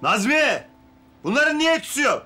Nazmiye! Bunların niye ötüsü yok?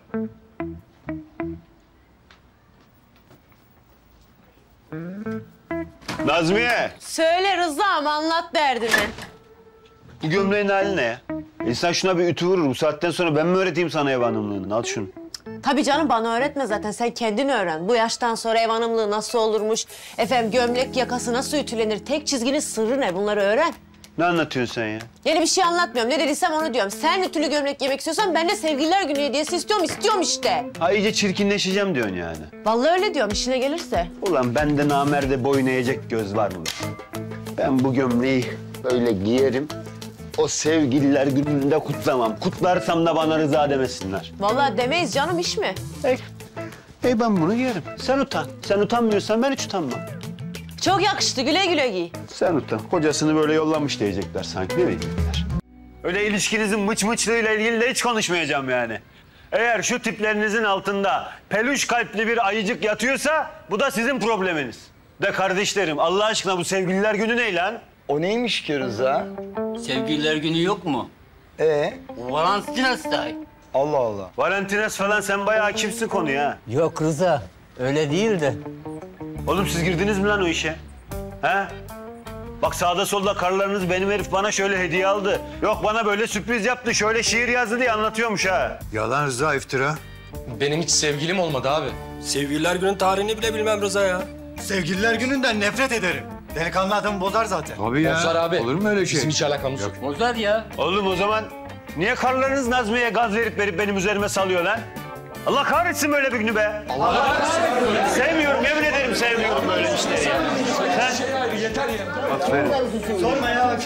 Nazmiye! Söyle Rıza'm, anlat derdini. Bu gömleğin hali ne ya? İnsan şuna bir ütü vurur. Bu saatten sonra ben mi öğreteyim sana ev hanımlığını? Al şunu. Tabii canım, bana öğretme zaten. Sen kendin öğren. Bu yaştan sonra ev hanımlığı nasıl olurmuş? Efendim gömlek yakası nasıl ütülenir? Tek çizginin sırrı ne? Bunları öğren. Ne anlatıyorsun sen ya? Yeni bir şey anlatmıyorum. Ne dediysem onu diyorum. Sen ütülü gömlek yemek istiyorsan ben de sevgililer günü hediyesi istiyorum işte. Ha iyice çirkinleşeceğim diyorsun yani. Vallahi öyle diyorum, işine gelirse. Ulan bende namerde boyun eğecek göz var mı? Ben bu gömleği böyle giyerim. O sevgililer gününde kutlamam. Kutlarsam da bana rıza demesinler. Vallahi demeyiz canım, iş mi? Ey ben bunu giyerim. Sen utan. Sen utanmıyorsan ben hiç utanmam. Çok yakıştı, güle güle giy. Sen utan. Kocasını böyle yollamış diyecekler sanki. Ne diyecekler? Öyle ilişkinizin mıçmıçlığıyla ilgili de hiç konuşmayacağım yani. Eğer şu tiplerinizin altında peluş kalpli bir ayıcık yatıyorsa bu da sizin probleminiz. De kardeşlerim, Allah aşkına bu sevgililer günü ne lan? O neymiş ki Rıza? Sevgililer günü yok mu? Valentinos Day. Allah Allah. Valentines falan sen bayağı hakimsin konuya ha. Yok Rıza, öyle değil de. Oğlum siz girdiniz mi lan o işe? He? Bak sağda solda karılarınız benim herif bana şöyle hediye aldı. Yok bana böyle sürpriz yaptı, şöyle şiir yazdı diye anlatıyormuş ha. Yalan Rıza, iftira. Benim hiç sevgilim olmadı abi. Sevgililer günün tarihini bile bilmem Rıza ya. Sevgililer gününden nefret ederim. Delikanlı adamı bozar zaten. Tabii ya. Bozar abi. Olur mu öyle şey? Bizim hiç alakamız yok. Bozar ya. Oğlum o zaman niye karılarınız Nazmiye'ye gaz verip benim üzerime salıyor lan? Allah kahretsin böyle bir günü be. Allah kahretsin. Sevmiyorum, yemin ederim sevmiyorum böyle işleri ya. Sen... Yeter ya. Aferin. Sorma ya.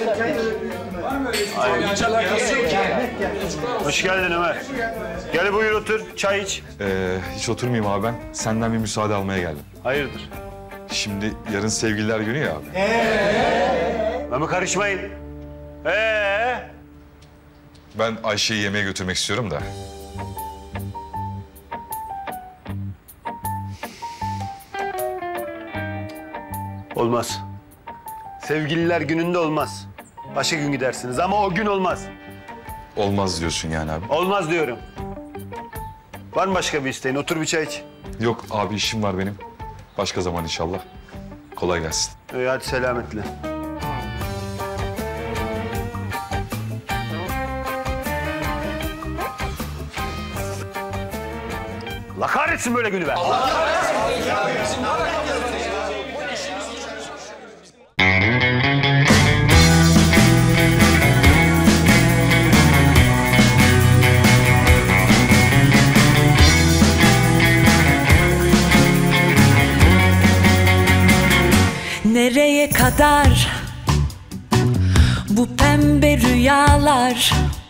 Hiç alakası yok ya. Hoş geldin Ömer. Gel buyur otur, çay iç. Hiç oturmayayım abi ben. Senden bir müsaade almaya geldim. Hayırdır? Şimdi yarın sevgililer günü ya abi. Ama karışmayın. Ben Ayşe'yi yemeğe götürmek istiyorum da. Olmaz. Sevgililer gününde olmaz. Başka gün gidersiniz ama o gün olmaz. Olmaz diyorsun yani abi. Olmaz diyorum. Var mı başka bir isteğin? Otur bir çay iç. Yok abi, işim var benim. Başka zaman inşallah. Kolay gelsin. İyi hadi selametle. Allah kahretsin böyle günü be. Nereye kadar bu pembe rüyalar?